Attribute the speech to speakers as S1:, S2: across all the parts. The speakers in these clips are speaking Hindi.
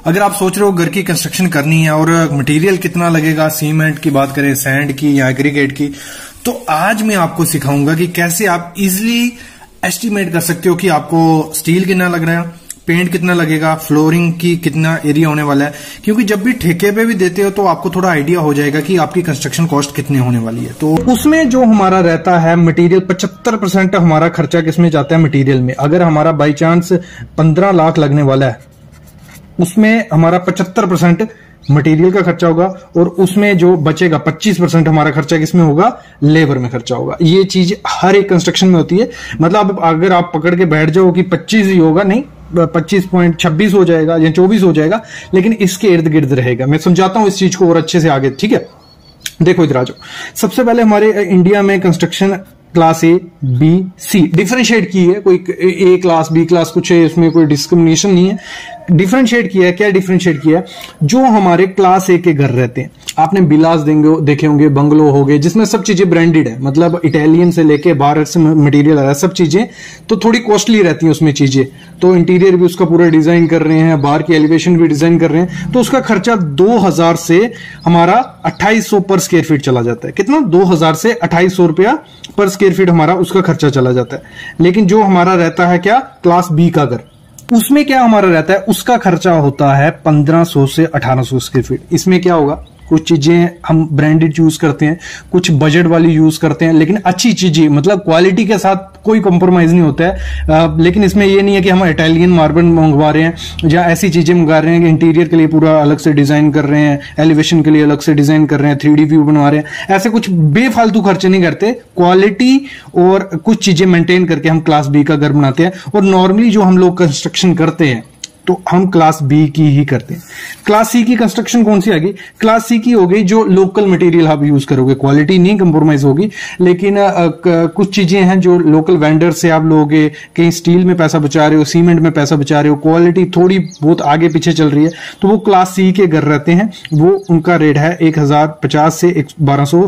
S1: अगर आप सोच रहे हो घर की कंस्ट्रक्शन करनी है और मटेरियल कितना लगेगा, सीमेंट की बात करें, सैंड की या एग्रीगेट की, तो आज मैं आपको सिखाऊंगा कि कैसे आप इजिली एस्टिमेट कर सकते हो कि आपको स्टील कितना लग रहा है, पेंट कितना लगेगा, फ्लोरिंग की कितना एरिया होने वाला है। क्योंकि जब भी ठेके पे भी देते हो तो आपको थोड़ा आइडिया हो जाएगा कि आपकी कंस्ट्रक्शन कॉस्ट कितनी होने वाली है। तो उसमें जो हमारा रहता है मटेरियल, 75% हमारा खर्चा किसमें जाता है, मटेरियल में। अगर हमारा बाई चांस 15 लाख लगने वाला है, उसमें हमारा 75% मटेरियल का खर्चा होगा और उसमें जो बचेगा 25% हमारा खर्चा किसमें होगा, लेबर में खर्चा होगा। ये चीज हर एक कंस्ट्रक्शन में होती है। मतलब अगर आप पकड़ के बैठ जाओ कि 25 ही होगा, नहीं, 25.26 हो जाएगा या 24 हो जाएगा, लेकिन इसके इर्द गिर्द रहेगा। मैं समझाता हूं इस चीज को और अच्छे से आगे, ठीक है। देखो इधर आ जाओ। सबसे पहले हमारे इंडिया में construction class A, B, C differentiate की है। कोई ए क्लास, बी क्लास कुछ है, इसमें कोई डिस्क्रिमिनेशन नहीं है। डिफरेंशिएट किया है। क्या डिफरेंशिएट किया है? जो हमारे क्लास ए के घर रहते हैं, आपने बिलास देखे होंगे, बंगलो हो गए, जिसमें सब चीजें ब्रांडेड है, मतलब इटालियन से लेके बाहर से मटेरियल आ रहा है, सब चीजें तो थोड़ी कॉस्टली रहती हैं उसमें चीजें। तो इंटीरियर भी उसका पूरा डिजाइन कर रहे हैं, बाहर की एलिवेशन भी डिजाइन कर रहे हैं, तो उसका खर्चा 2000 से हमारा 2800 पर स्क्वायर फीट चला जाता है। कितना? 2000 से 2800 रुपया पर स्क्वायर फीट हमारा उसका खर्चा चला जाता है। लेकिन जो हमारा रहता है क्या, क्लास बी का घर, उसमें क्या हमारा रहता है, उसका खर्चा होता है 1500 से 1800 स्क्वायर फीट। इसमें क्या होगा, कुछ चीजें हम ब्रांडेड यूज करते हैं, कुछ बजट वाली यूज करते हैं, लेकिन अच्छी चीजें, मतलब क्वालिटी के साथ कोई कॉम्प्रोमाइज नहीं होता है। लेकिन इसमें ये नहीं है कि हम इटालियन मार्बल मंगवा रहे हैं या ऐसी चीजें मंगा रहे हैं कि इंटीरियर के लिए पूरा अलग से डिजाइन कर रहे हैं, एलिवेशन के लिए अलग से डिजाइन कर रहे हैं, 3D व्यू बनवा रहे हैं। ऐसे कुछ बेफालतू खर्चे नहीं करते। क्वालिटी और कुछ चीजें मेंटेन करके हम क्लास बी का घर बनाते हैं। और नॉर्मली जो हम लोग कंस्ट्रक्शन करते हैं तो हम क्लास बी की ही करते हैं। क्लास सी की कंस्ट्रक्शन कौन सी आ गई? क्लास सी की हो गई जो लोकल मटेरियल आप यूज करोगे, क्वालिटी नहीं कंप्रोमाइज होगी, लेकिन कुछ चीजें हैं जो लोकल वेंडर से आप लोगे, कहीं स्टील में पैसा बचा रहे हो, सीमेंट में पैसा बचा रहे हो, क्वालिटी थोड़ी बहुत आगे पीछे चल रही है, तो वो क्लास सी के घर रहते हैं। वो उनका रेट है 1050 से 1200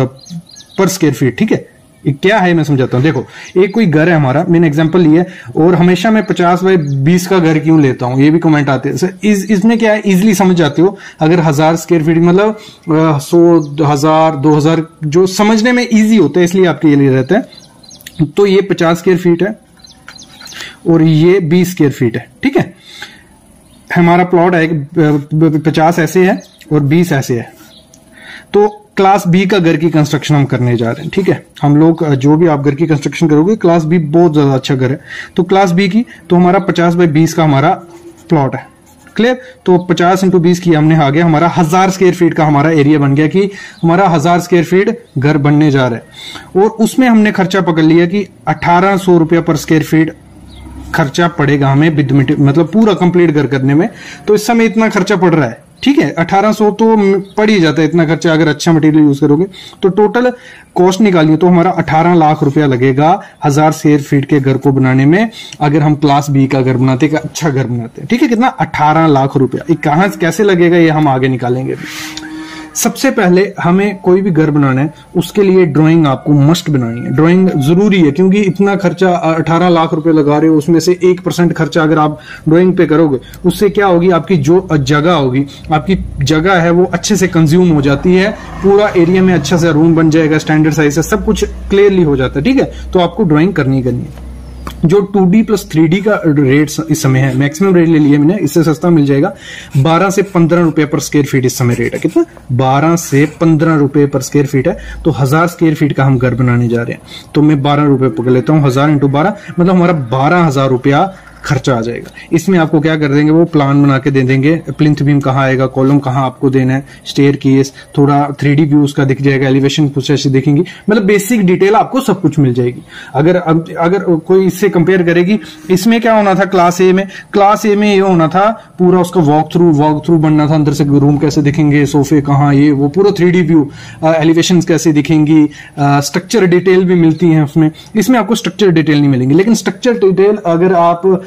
S1: पर स्क्वायर फीट, ठीक है। क्या है मैं समझाता हूं। देखो, एक कोई घर है हमारा, मैंने एग्जांपल लिया, और हमेशा मैं 50 बाय 20 का घर क्यों लेता हूं, ये भी कमेंट आते हैं। इसमें क्या है, इजिली समझ जाते हो। अगर 1000 स्क्वायर फीट मतलब 100, 1000, 2000 जो समझने में इजी होता है, इसलिए आपके लिए रहता है। तो ये 50 स्क्वायर फीट है और ये 20 स्क्वायर फीट है, ठीक है। हमारा प्लॉट है 50 ऐसे है और 20 ऐसे है। तो क्लास बी का घर की कंस्ट्रक्शन हम करने जा रहे हैं, ठीक है। हम लोग जो भी आप घर की कंस्ट्रक्शन करोगे, क्लास बी बहुत ज्यादा अच्छा घर है। तो क्लास बी की तो हमारा 50 बाय 20 का हमारा प्लॉट है, क्लियर। तो 50 × 20 की हमने आ गया, हमारा 1000 स्क्वायर फीट का हमारा एरिया बन गया कि हमारा 1000 स्क्वायर फीट घर बनने जा रहा है। और उसमें हमने खर्चा पकड़ लिया कि 1800 रुपया पर स्क्वायर फीट खर्चा पड़ेगा हमें विद मतलब पूरा कंप्लीट घर करने में। तो इस समय इतना खर्चा पड़ रहा है, ठीक है। 1800 तो पड़ ही जाता है इतना खर्चा अगर अच्छा मटेरियल यूज करोगे। तो टोटल कॉस्ट निकालिए तो हमारा 18 लाख रुपया लगेगा 1000 स्क्वायर फीट के घर को बनाने में, अगर हम क्लास बी का घर बनाते हैं, अच्छा घर बनाते हैं, ठीक है। कितना? 18 लाख रुपया। कहां कैसे लगेगा ये हम आगे निकालेंगे। सबसे पहले हमें कोई भी घर बनाना है, उसके लिए ड्राइंग आपको मस्ट बनानी है। ड्राइंग जरूरी है, क्योंकि इतना खर्चा 18 लाख रुपए लगा रहे हो, उसमें से 1% खर्चा अगर आप ड्राइंग पे करोगे, उससे क्या होगी, आपकी जो जगह होगी, आपकी जगह है वो अच्छे से कंज्यूम हो जाती है, पूरा एरिया में अच्छा सा रूम बन जाएगा, स्टैंडर्ड साइज से सब कुछ क्लियरली हो जाता है, ठीक है। तो आपको ड्राइंग करनी है। जो 2D प्लस 3D का रेट इस समय है, मैक्सिमम रेट ले लिया मैंने, इससे सस्ता मिल जाएगा। 12 से 15 रुपए पर स्क्वायर फीट इस समय रेट है। कितना? 12 से 15 रुपए पर स्क्वायर फीट है। तो 1000 स्क्वायर फीट का हम घर बनाने जा रहे हैं, तो मैं 12 रुपए पकड़ लेता हूं। 1000 × 12 मतलब हमारा 12,000 रुपया खर्चा आ जाएगा। इसमें आपको क्या कर देंगे, वो प्लान बना के दे देंगे, प्लिंथ बीम कहाँ आएगा, कॉलम कहाँ आपको देना है, स्टेयर केस, थोड़ा 3D व्यू उसका दिख जाएगा, एलिवेशन कुछ ऐसी दिखेंगी, मतलब बेसिक डिटेल आपको सब कुछ मिल जाएगी। अगर कोई इससे कंपेयर करेगी, इसमें क्या होना था क्लास ए में, क्लास ए में ये होना था पूरा उसका वॉक थ्रू बनना था, अंदर से रूम कैसे दिखेंगे, सोफे कहाँ, ये वो पूरा 3D व्यू, एलिवेशन कैसे दिखेंगी, स्ट्रक्चर डिटेल भी मिलती है उसमें। इसमें आपको स्ट्रक्चर डिटेल नहीं मिलेंगी, लेकिन स्ट्रक्चर डिटेल अगर आप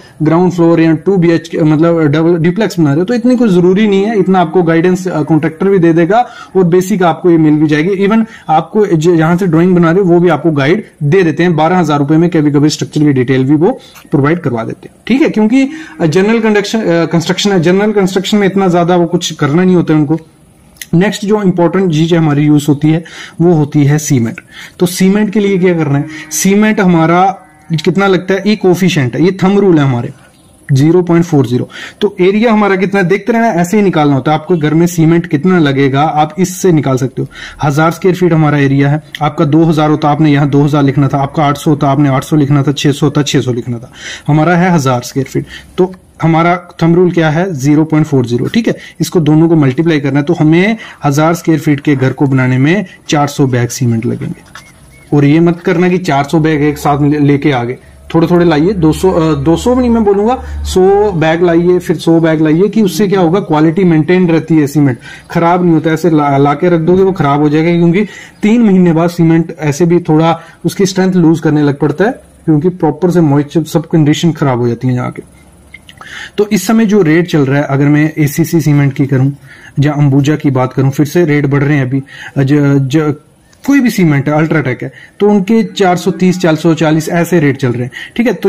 S2: ग्राउंड फ्लोर या 2 BHK मतलब डबल ड्यूप्लेक्स बना रहे हो तो इतनी कुछ जरूरी नहीं है, इतना आपको गाइडेंस कॉन्ट्रैक्टर भी दे देगा और बेसिक आपको ये मिल भी जाएगी। इवन आपको जहां से ड्राइंग बना रहे हो वो भी आपको गाइड दे देते हैं, 12,000 रुपए में कभी कभी स्ट्रक्चर की डिटेल भी वो प्रोवाइड करवा देते हैं। ठीक है, क्योंकि जनरल कंस्ट्रक्शन है, जनरल कंस्ट्रक्शन में इतना ज्यादा वो कुछ करना नहीं होता है उनको। नेक्स्ट जो इंपॉर्टेंट चीज हमारी यूज होती है वो होती है सीमेंट। तो सीमेंट के लिए क्या करना है, सीमेंट हमारा कितना लगता है, ये कोफिशिएंट है, ये थंब रूल है हमारे 0.40। तो एरिया हमारा कितना है देखते रहना, ऐसे ही निकालना होता है। आपको घर में सीमेंट कितना लगेगा आप इससे निकाल सकते हो। 1000 स्क्वायर फीट हमारा एरिया है, आपका 2000 होता आपने यहाँ 2000 लिखना था, आपका 800 होता आपने 800 लिखना था, 600 होता 600 लिखना था। हमारा है 1000 स्क्वायर फीट, तो हमारा थंब रूल क्या है 0.40। ठीक है, इसको दोनों को मल्टीप्लाई करना है तो हमें 1000 स्क्वायर फीट के घर को बनाने में 400 बैग सीमेंट लगेंगे। और ये मत करना कि 400 बैग एक साथ लेके आ गए, थोड़े थोड़े लाइए, 200 भी नहीं मैं बोलूंगा, 100 बैग लाइए, फिर 100 बैग लाइए, कि उससे क्या होगा क्वालिटी मेंटेन रहती है, सीमेंट खराब नहीं होता। ऐसे ला के रख दोगे वो खराब हो जाएगा, क्योंकि 3 महीने बाद सीमेंट ऐसे भी थोड़ा उसकी स्ट्रेंथ लूज करने लग पड़ता है, क्योंकि प्रॉपर से मॉइस्चर सब कंडीशन खराब हो जाती है यहाँ के। तो इस समय जो रेट चल रहा है, अगर मैं एसीसी सीमेंट की करूं या अंबुजा की बात करूं, फिर से रेट बढ़ रहे हैं अभी। कोई भी सीमेंट है, अल्ट्राटेक है, तो उनके 430 440 ऐसे रेट चल रहे हैं। ठीक है, तो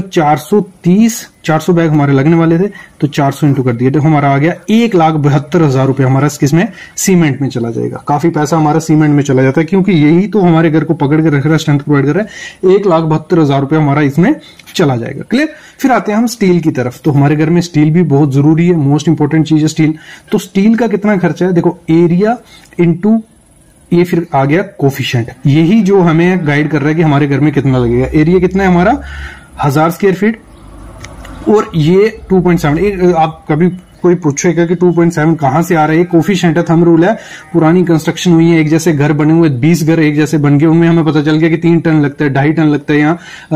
S2: 400 बैग हमारे लगने वाले थे, तो 400 इंटू कर दिए तो हमारा आ गया 1,72,000 रुपए हमारा किसमें, सीमेंट में चला जाएगा। काफी पैसा हमारा सीमेंट में चला जाता है, क्योंकि यही तो हमारे घर को पकड़ के रख रहा है, स्ट्रेंथ प्रोवाइड कर रहा है। 1,72,000 रुपए हमारा इसमें चला जाएगा। क्लियर। फिर आते हैं हम स्टील की तरफ। तो हमारे घर में स्टील भी बहुत जरूरी है, मोस्ट इंपॉर्टेंट चीज है स्टील। तो स्टील का कितना खर्चा है, देखो एरिया इंटू ये फिर आ गया कोफिशिएंट, यही जो हमें गाइड कर रहा है कि हमारे घर में कितना लगेगा। एरिया कितना है हमारा 1000 स्क्वायर फीट और ये 2.7। आप कभी कोई पूछेगा कि 2.7 कहां से आ रहा है, कोफिशिएंट है, थंब रूल है। पुरानी कंस्ट्रक्शन हुई है, एक जैसे घर बने हुए 20 घर एक जैसे बन गए, उनमें हमें पता चल गया कि 3 टन लगता है, 2.5 टन लगता है, यहाँ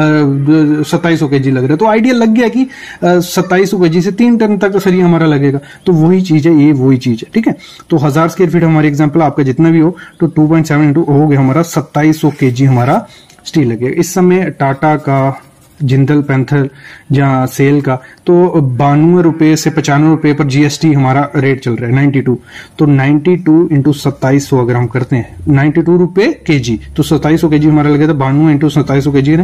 S2: 2700 kg लग रहा है। तो आइडिया लग गया कि 2700 kg से 3 टन तक सरिया हमारा लगेगा। तो वही चीज है, ये वही चीज है। ठीक है, तो 1000 स्क्वायर फीट हमारे एग्जाम्पल आपका जितना भी हो, तो 2.7 इंटू हो गया हमारा 2700 kg हमारा स्टील लगेगा। इस समय टाटा का, जिंदल पैंथर या सेल का तो 92 रुपए से 95 रुपए पर जीएसटी हमारा रेट चल रहा है 92। तो 92 इंटू 2700 अगर हम करते हैं 92 रुपए केजी, तो 2700 केजी हमारा लगेगा 92 इंटू 2700 केजी,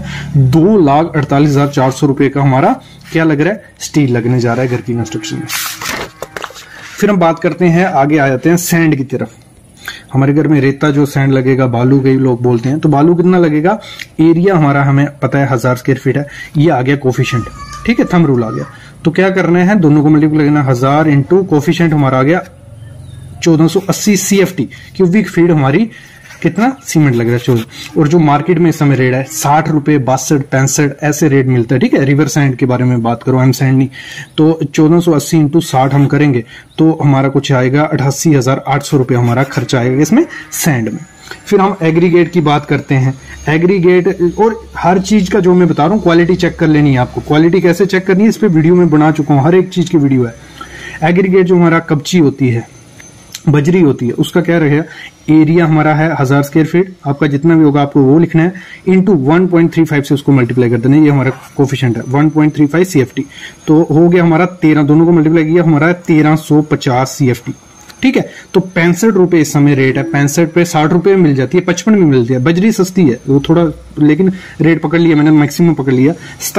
S2: 2,48,400 रुपए का हमारा क्या लग रहा है, स्टील लगने जा रहा है घर की कंस्ट्रक्शन में। फिर हम बात करते हैं, आगे आ जाते हैं सैंड की तरफ। हमारे घर में रेता जो सैंड लगेगा, बालू कई लोग बोलते हैं, तो बालू कितना लगेगा, एरिया हमारा हमें पता है 1000 स्क्वायर फीट है, ये आ गया कोफिशिएंट। ठीक है, थंब रूल आ गया। तो क्या करना है, दोनों को मल्टीप्लाई करना, 1000 इंटू कोफिशिएंट हमारा आ गया 1480 CFT क्यूबिक फीट हमारी कितना सीमेंट लग रहा है 14। और जो मार्केट में इस समय रेट है 60 रुपए, 62, 65 ऐसे रेट मिलता है। ठीक है, रिवर सैंड के बारे में बात करो, एम सैंड नहीं। तो 1480 इंटू 60 हम करेंगे तो हमारा कुछ आएगा 88,800 रुपए हमारा खर्चा आएगा इसमें सैंड में। फिर हम एग्रीगेट की बात करते हैं। एग्रीगेट और हर चीज का जो मैं बता रहा हूँ क्वालिटी चेक कर लेनी है आपको। क्वालिटी कैसे चेक करनी है इस पे वीडियो में बना चुका हूँ, हर एक चीज की वीडियो है। एग्रीगेट जो हमारा कपची होती है, बजरी होती है, उसका क्या रहेगा, एरिया हमारा है 1000 स्क्वायर फीट, आपका जितना भी होगा आपको वो लिखना है, इंटू 1.35 से उसको मल्टीप्लाई कर देना। ये हमारा कोफिशिएंट है 1.35 CFT। तो हो गया हमारा 13, दोनों को मल्टीप्लाई किया हमारा 1350 CFT। ठीक है, तो 65 रुपए इस समय रेट है। 65 पे 60 रुपए मिल जाती है, 55 में मिलती है। बजरी सस्ती है वो थोड़ा, लेकिन रेट पकड़ लिया मैंने, मैक्सिमम पकड़ लिया।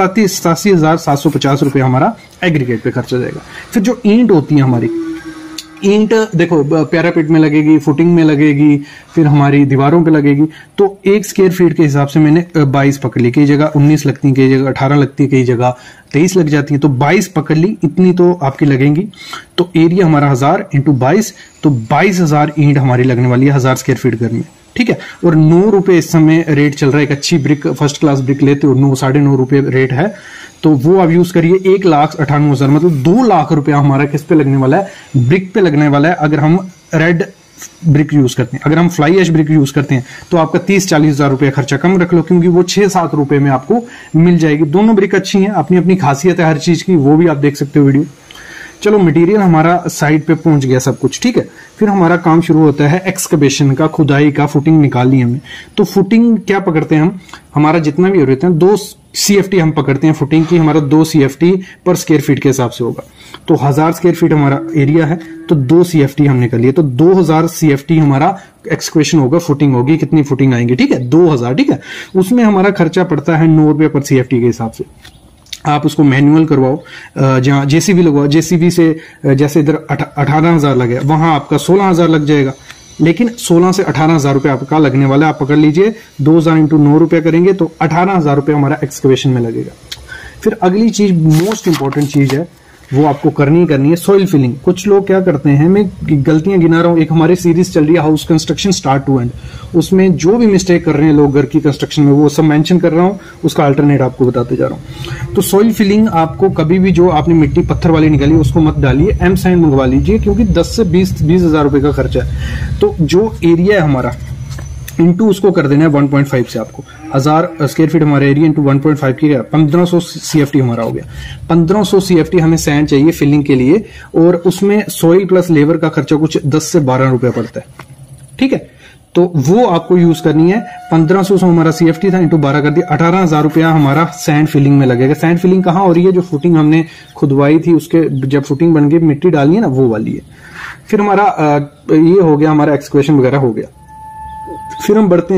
S2: 87,750 रुपए हमारा एग्रीगेट पे खर्चा जाएगा। फिर जो ईंट होती है हमारी, ईंट देखो पैरापेट में लगेगी, फुटिंग में लगेगी, फिर हमारी दीवारों पे लगेगी। तो 1 स्क्वायर फीट के हिसाब से मैंने 22 पकड़ ली, कई जगह 19 लगती है, कई जगह 18 लगती है, कई जगह 23 लग जाती है। तो 22 पकड़ ली, इतनी तो आपकी लगेंगी। तो एरिया हमारा 1000 इंटू 22, तो 22,000 ईंट हमारी लगने वाली है 1000 स्क्वायर फीट घर में। ठीक है, और 9 रुपए इस समय रेट चल रहा है। एक अच्छी ब्रिक, फर्स्ट क्लास ब्रिक लेते हो 9 साढ़े 9 रुपए रेट है, तो वो आप यूज करिए। 1,98,000 मतलब 2 लाख रुपया हमारा किस पे लगने वाला है, ब्रिक पे लगने वाला है। अगर हम रेड ब्रिक यूज करते हैं, अगर हम फ्लाई एश ब्रिक यूज करते हैं तो आपका 30-40 हजार रुपया खर्चा कम रख लो, क्योंकि वो 6-7 रुपए में आपको मिल जाएगी। दोनों ब्रिक अच्छी हैं, अपनी अपनी खासियत है हर चीज की, वो भी आप देख सकते हो वीडियो। चलो मटेरियल हमारा साइड पे पहुंच गया सब कुछ। ठीक है, फिर हमारा काम शुरू होता है एक्सकवेशन का, खुदाई का। फुटिंग निकालनी है हमें, तो फुटिंग क्या पकड़ते हैं हम, हमारा जितना भी हो रहते हैं 2 CFT हम पकड़ते हैं फुटिंग की, हमारा 2 CFT पर स्क्वायर फीट के हिसाब से होगा। तो 1000 स्क्वायर फीट हमारा एरिया है तो 2 CFT हमने कर लिए, तो 2000 CFT हमारा एक्सक्वेशन होगा, फुटिंग होगी, कितनी फुटिंग आएंगी, ठीक है, 2000, ठीक है। उसमें हमारा खर्चा पड़ता है 9 रुपए पर CFT के हिसाब से। आप उसको मैनुअल करवाओ, जहां JCB लगवाओ, JCB से जैसे इधर 18,000 लगे, वहां आपका 16,000 लग जाएगा, लेकिन 16 से 18,000 रुपए आपका लगने वाला है। आप पकड़ लीजिए 2000 इंटू 9 रुपए करेंगे तो 18,000 रुपए हमारा एक्सकवेशन में लगेगा। फिर अगली चीज, मोस्ट इंपॉर्टेंट चीज है, वो आपको करनी है सॉइल फिलिंग। कुछ लोग क्या करते हैं, मैं गलतियां गिना रहा हूं, एक हमारी सीरीज चल रही है house construction start to end, उसमें जो भी मिस्टेक कर रहे हैं लोग घर की कंस्ट्रक्शन में, वो सब मेंशन कर रहा हूं, उसका अल्टरनेट आपको बताते जा रहा हूं। तो सॉइल फिलिंग आपको कभी भी, जो आपने मिट्टी पत्थर वाली निकाली उसको मत डालिए, एम सैंड मंगवा लीजिए, क्योंकि 10 से 20,000 रुपए का खर्चा है। तो जो एरिया है हमारा इंटू उसको कर देना है 1.5 से, आपको 1000 स्क्वायर फीट हमारा एरिया इंटू 1.5 की 1500 CFT हमारा हो गया। 1500 CFT हमें सैंड चाहिए फिलिंग के लिए, और उसमें सॉइल प्लस लेबर का खर्चा कुछ 10 से 12 रुपए पड़ता है, ठीक है। तो वो आपको यूज करनी है। 1500 से हमारा CFT था, इंटू 12 कर दिया, 18,000 रुपया हमारा सैंड फिलिंग में लगेगा। सैंड फिलिंग कहाँ हो रही है, जो फुटिंग हमने खुदवाई थी उसके जब फुटिंग बन गई, मिट्टी डाली है ना, वो वाली है। फिर हमारा ये हो गया, हमारा एक्सक्वेशन वगैरह हो गया। फिर हम बढ़ते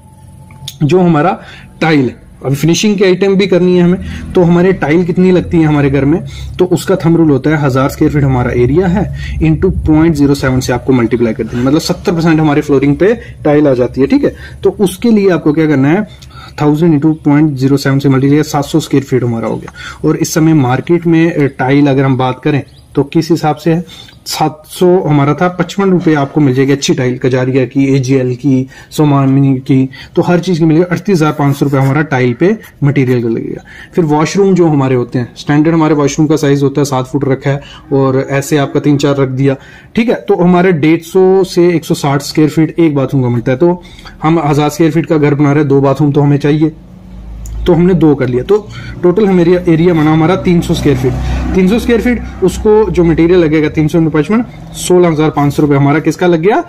S2: हैं जो हमारा टाइल है, अब फिनिशिंग की आइटम भी करनी है हमें, तो हमारे टाइल कितनी लगती है हमारे घर में, तो उसका थंब रूल होता है 1000 स्क्वायर फीट हमारा एरिया है इंटू 0.07 से आपको मल्टीप्लाई कर देंगे, मतलब 70% हमारे फ्लोरिंग पे टाइल आ जाती है, ठीक है। तो उसके लिए आपको क्या करना है, 1000 इंटू 0.07 से मल्टीप्लाई, 700 स्क्वायर फीट हमारा हो गया। और इस समय मार्केट में टाइल अगर हम बात करें तो किस हिसाब से है, 700 हमारा था, 55 रुपए आपको मिल जाएगी अच्छी टाइल, कजारिया की, AGL की, सोमानी की, तो हर चीज की मिलेगी। 38,500 रुपए हमारा टाइल पे मटेरियल का लगेगा। फिर वॉशरूम जो हमारे होते हैं, स्टैंडर्ड हमारे वॉशरूम का साइज होता है 7 फुट रखा है, और ऐसे आपका 3-4 रख दिया, ठीक है। तो हमारे 150 से 160 स्क्वायर फीट एक बाथरूम का मिलता है। तो हम 1000 स्क्वायर फीट का घर बना रहे हैं, 2 बाथरूम तो हमें चाहिए, तो हमने 2 कर लिया, तो टोटल हमारे एरिया बना हमारा 300 स्क्वायर फीट। 300 स्क्वायर फीट, उसको जो मटेरियल लगेगा 300 इंटू 55, 16,500 रुपए हमारा किसका लग गया,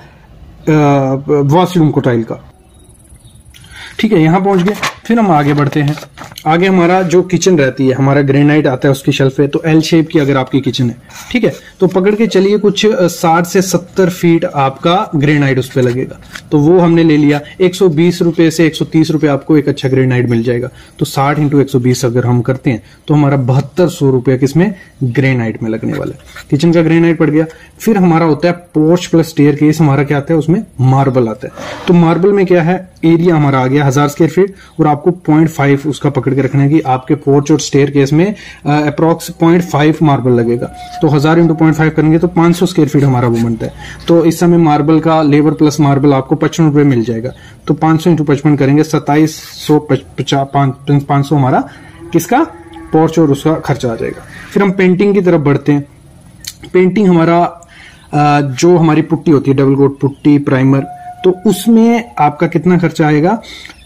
S2: वॉशरूम को टाइल का, ठीक है। यहां पहुंच गए। फिर हम आगे बढ़ते हैं। आगे हमारा जो किचन रहती है, हमारा ग्रेनाइट आता है उसकी शेल्फ पे, तो L शेप की अगर आपकी किचन है, ठीक है, तो पकड़ के चलिए कुछ 60 से 70 फीट आपका ग्रेनाइट उस पे लगेगा। तो वो हमने ले लिया, 120 रुपए से 130 रुपए आपको एक अच्छा ग्रेनाइट मिल जाएगा। तो 60 इंटू 120 अगर हम करते हैं तो हमारा 7200 रुपया किसमें, ग्रेनाइट में लगने वाला है। किचन का ग्रेनाइट पड़ गया। फिर हमारा होता है पोर्च प्लस स्टेयरकेस, हमारा क्या आता है उसमें, मार्बल आता है। तो मार्बल में क्या है, एरिया हमारा आ गया 1000 स्क्वायर फीट, और आपको 0.5 उसका पकड़ के रखना है कि आपके पोर्च और स्टेयरकेस में अप्रोक्स 0.5 मार्बल लगेगा। तो 1000 इंटू 0.5 करेंगे तो 500 स्क्वायर फीट हमारा वो बनता है। तो इस समय मार्बल का लेबर प्लस मार्बल आपको 55 रुपए मिल जाएगा। तो 500 इंटू 55 करेंगे 2750 हमारा किसका, पोर्च और उसका खर्चा आ जाएगा। फिर हम पेंटिंग की तरफ बढ़ते हैं। पेंटिंग हमारा जो हमारी पुट्टी होती है, डबल कोट पुट्टी, प्राइमर, तो उसमें आपका कितना खर्चा आएगा,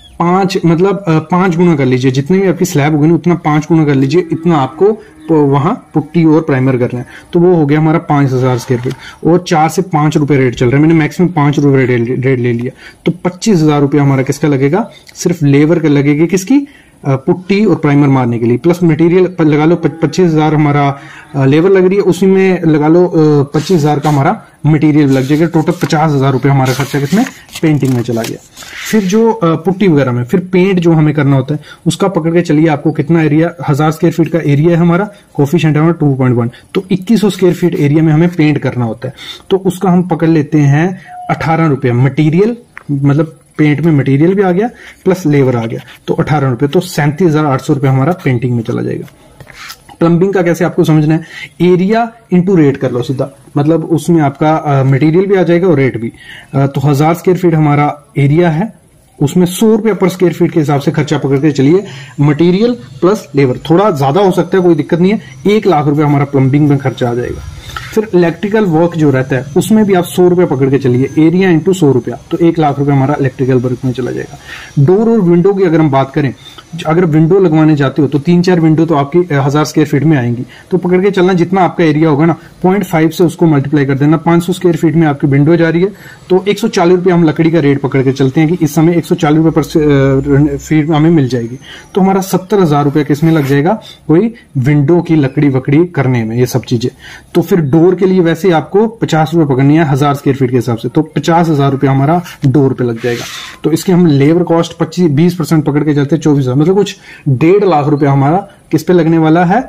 S2: 5 गुना कर लीजिए, जितने भी आपकी स्लैब होगी ना उतना 5 गुना कर लीजिए, इतना आपको वहां पुट्टी और प्राइमर करना है। तो वो हो गया हमारा 5000 स्क्वायर फीट, और 4 से 5 रुपए रेट चल रहा है, मैंने मैक्सिमम 5 रुपए रेट ले लिया। तो 25,000 रुपया हमारा किसका लगेगा, सिर्फ लेबर का लगेगी, किसकी, पुट्टी और प्राइमर मारने के लिए, प्लस मटेरियल लगा लो 25,000 हमारा लेबर लग रही है, उसी में लगा लो 25,000 का हमारा मटेरियल लग जाएगा। टोटल 50,000 रुपये हमारा खर्चा किसमें, पेंटिंग में चला गया। फिर जो पुट्टी वगैरह में, फिर पेंट जो हमें करना होता है उसका पकड़ के चलिए, आपको कितना एरिया, 1000 स्क्वायर फीट का एरिया है हमारा, कोफिशिएंट है हमारा 2.1, तो 2100 स्क्वायर फीट एरिया में हमें पेंट करना होता है। तो उसका हम पकड़ लेते हैं 18 रुपये मटीरियल, मतलब पेंट में मटेरियल भी आ गया प्लस लेबर आ गया, तो 18 रुपए, तो 37,800 रुपए हमारा पेंटिंग में चला जाएगा। प्लम्बिंग का कैसे आपको समझना है, एरिया इंटू रेट कर लो सीधा, मतलब उसमें आपका मटेरियल भी आ जाएगा और रेट भी। तो 1000 स्क्वायर फीट हमारा एरिया है, उसमें 100 रुपए पर स्क्वायर फीट के हिसाब से खर्चा पकड़ के चलिए, मटेरियल प्लस लेबर, थोड़ा ज्यादा हो सकता है कोई दिक्कत नहीं है, 1 लाख रुपए हमारा प्लम्बिंग में खर्चा आ जाएगा। फिर इलेक्ट्रिकल वर्क जो रहता है उसमें भी आप 100 रुपया पकड़ के चलिए, एरिया इंटू 100 रुपया, तो 1 लाख रुपया हमारा इलेक्ट्रिकल वर्क में चला जाएगा। डोर और विंडो की अगर हम बात करें, अगर विंडो लगवाने जाते हो तो 3-4 विंडो तो आपकी 1000 स्क्वायर फीट में आएंगी, तो पकड़ के चलना जितना आपका एरिया होगा ना 0.5 से उसको मल्टीप्लाई कर देना। 500 स्क्वायर फीट में आपकी विंडो जा रही है तो 140 रुपये हम लकड़ी का रेट पकड़ के चलते हैं कि इस समय 140 रुपये पर फीट हमें मिल जाएगी, तो हमारा 70,000 रुपया किसमें लग जाएगा, कोई विंडो की लकड़ी वकड़ी करने में, ये सब चीजें। तो फिर डोर के लिए वैसे आपको 50 रुपये पकड़नी है 1000 स्क्वायर फीट के हिसाब से, तो 50,000 रुपया हमारा डोर पे लग जाएगा। तो इसके हम लेबर कॉस्ट 20% पकड़ के चलते हैं 24,000, मतलब कुछ 1.5 लाख रुपया हमारा किस पे लगने वाला है,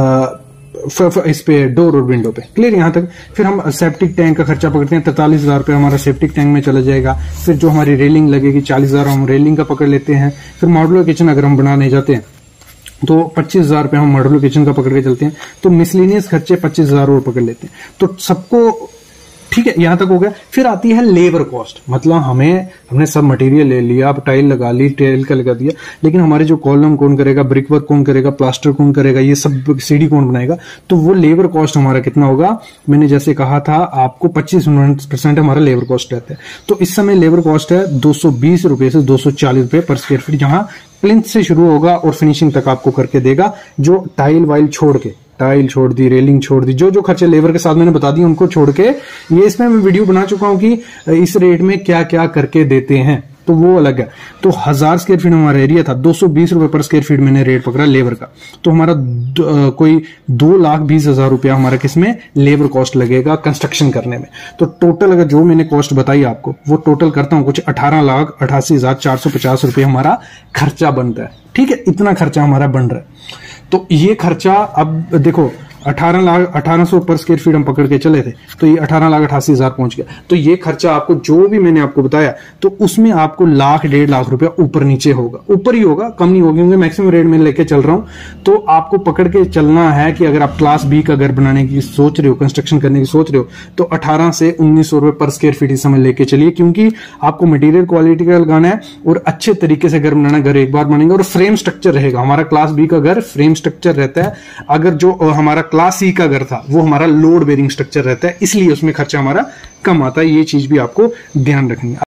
S2: इस पे डोर और विंडो पे। क्लियर यहां तक। फिर हम सेप्टिक टैंक का खर्चा पकड़ते हैं, 43,000 रुपया हमारा सेप्टिक टैंक में चला जाएगा। फिर जो हमारी रेलिंग लगेगी 40,000 हम रेलिंग का पकड़ लेते हैं। फिर मॉड्यूलर किचन अगर हम बनाने जाते हैं तो 25,000 रुपया हम मॉड्यूलर किचन का पकड़ के चलते हैं, तो मिसलिनियस खर्चे 25,000 और पकड़ लेते हैं। तो सबको ठीक है, यहां तक हो गया। फिर आती है लेबर कॉस्ट, मतलब हमने सब मटेरियल ले लिया, अब टाइल लगा ली, टाइल का लगा दिया, लेकिन हमारे जो कॉलम कौन करेगा, ब्रिक वर्क कौन करेगा, प्लास्टर कौन करेगा, ये सब सीढ़ी कौन बनाएगा, तो वो लेबर कॉस्ट हमारा कितना होगा। मैंने जैसे कहा था आपको 25% हमारा लेबर कॉस्ट रहता है, तो इस समय लेबर कॉस्ट है 220 रुपए से 240 रुपए पर स्क्वायर फीट, जहां प्लिंथ से शुरू होगा और फिनिशिंग तक आपको करके देगा। जो टाइल वाइल छोड़ के, टाइल छोड़ दी, रेलिंग छोड़ दी, जो जो खर्चे लेबर के साथ मैंने बता दिए उनको छोड़ के, ये इसमें मैं वीडियो बना चुका हूं कि इस रेट में क्या क्या करके देते हैं, तो वो अलग है। तो 1000 स्क्वायर फीट हमारा एरिया था, 220 रुपए पर स्क्वायर फीट मैंने रेट पकड़ा लेबर का, तो हमारा कोई 2,20,000 रुपया हमारा किसमें लेबर कॉस्ट लगेगा कंस्ट्रक्शन करने में। तो टोटल अगर जो मैंने कॉस्ट बताई आपको वो टोटल करता हूं, कुछ 18,88,450 रुपये हमारा खर्चा बनता है। ठीक है, इतना खर्चा हमारा बन रहा है। तो ये खर्चा अब देखो 18,00,000 पर स्क्वायर फीट हम पकड़ के चले थे, तो ये 18,88,000 पहुंच गया। तो ये खर्चा आपको जो भी मैंने आपको बताया, तो उसमें आपको 1,00,000-1.5 लाख रुपया ऊपर नीचे होगा, ऊपर ही होगा, कम नहीं होगा, क्योंकि मैक्सिमम रेट में लेके चल रहा हूं। तो आपको पकड़ के चलना है कि अगर आप क्लास बी का घर बनाने की सोच रहे हो, कंस्ट्रक्शन करने की सोच रहे हो, तो 18 से 1900 रुपए पर स्क्वायर फीट इस समय लेके चलिए, क्योंकि आपको मटेरियल क्वालिटी का लगाना है और अच्छे तरीके से घर बनाना। घर एक बार बनेगा और फ्रेम स्ट्रक्चर रहेगा। हमारा क्लास बी का घर फ्रेम स्ट्रक्चर रहता है, अगर जो हमारा क्लास सी का घर था वो हमारा लोड बेरिंग स्ट्रक्चर रहता है, इसलिए उसमें खर्चा हमारा कम आता है। ये चीज भी आपको ध्यान रखनी है।